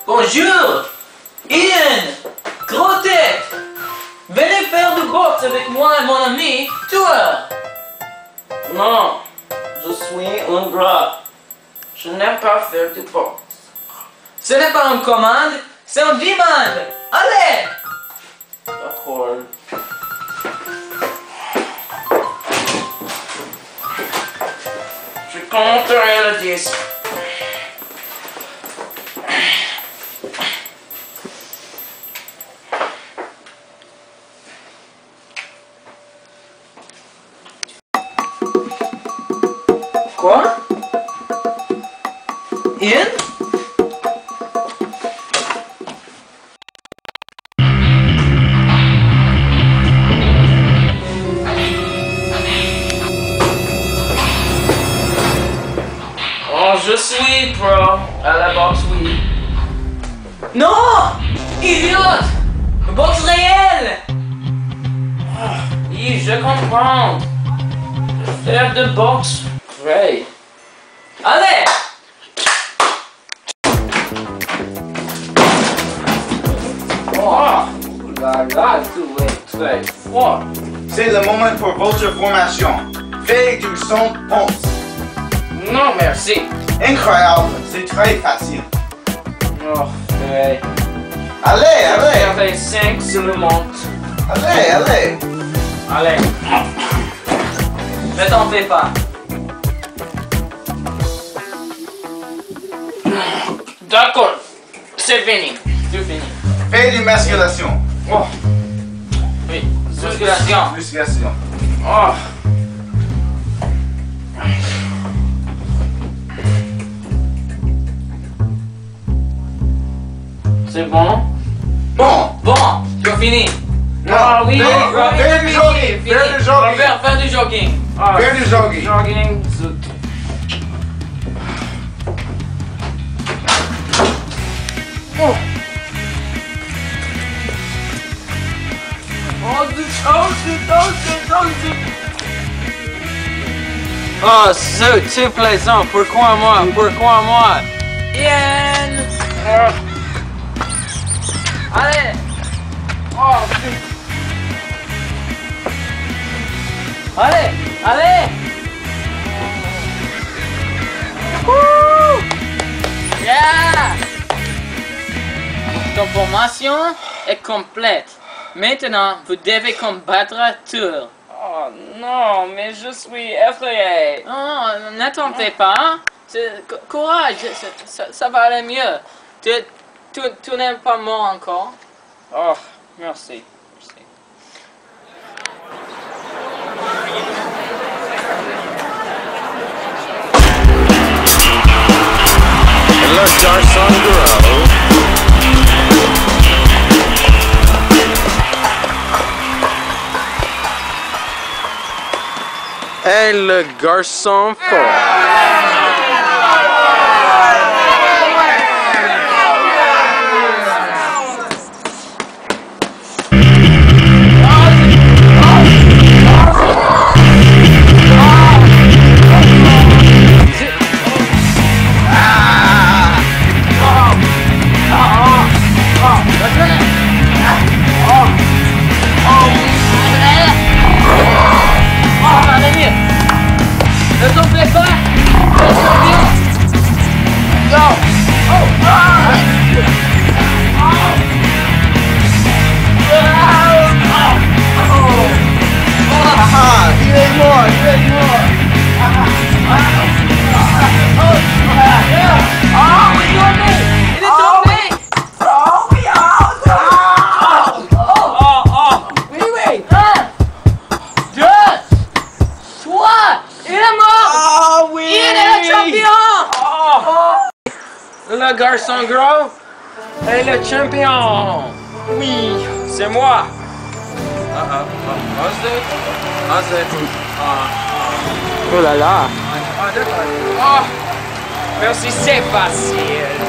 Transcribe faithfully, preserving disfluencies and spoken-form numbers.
Bonjour! Ian! Gros tête! Venez faire du boxe avec moi et mon ami, toi! Non, je suis un gras. Je n'aime pas faire du boxe. Ce n'est pas une commande, c'est une demande! Allez! D'accord. Je compterai le disque. Quoi? Ian? Oh, je suis pro à la boxe, oui. Non! Idiote! Boxe réelle! Oui, je comprends. Faire de boxe, vrai. Allez! Oh, là là, tu es très fort. C'est le moment pour votre formation. Faites du son ponce. Non, merci. Incroyable, c'est très facile. Oh, vrai. Allez, allez, Faire les cinq sur le monte. allez, allez. Allez. Ne t'en fais pas. D'accord, c'est fini. C'est fini. Faites du musculation. Oh. Oui, musculation. Musculation. Oh. C'est bon? Bon. Bon, tu as fini. Ah oui, Faites- oui, faites du oui, jogging, oui, faites du oui. jogging. Faire, faire du jogging. Ah, Faites du jogging. jogging. Oh. Oh, c'est oh, c'est oh, c'est oh, c'est Oh, c'est c'est plaisant. Pourquoi moi? Pourquoi moi? Ian! Ah. Allez! Oh, c'est... Allez! Allez! Yeah! Ton formation est complète. Maintenant, vous devez combattre Tour. Oh non, mais je suis effrayé. Non, ne t'en fais pas. C'est- co- Courage, ça, ça- ça va aller mieux. Tu, tu, tu n'es pas mort encore. Oh, merci. Merci. Et le garçon gros. Et le garçon fort. Ne t'en fais pas. Ne t'en fais pas. Non. Oh. Ah. Ah, il est mort, il est mort. Ah, il est tombé. Il est tombé. Oh, oh. Oui, oui. Un, deux, trois. Il est mort. Ah oui. Il est le champion. Oh. Le garçon gros est le champion. Oui, c'est moi. Ah, ah, ah, Osdek. Osdek. Ah, ah. Oh là là. Ah, d'accord. Oh, merci, c'est facile.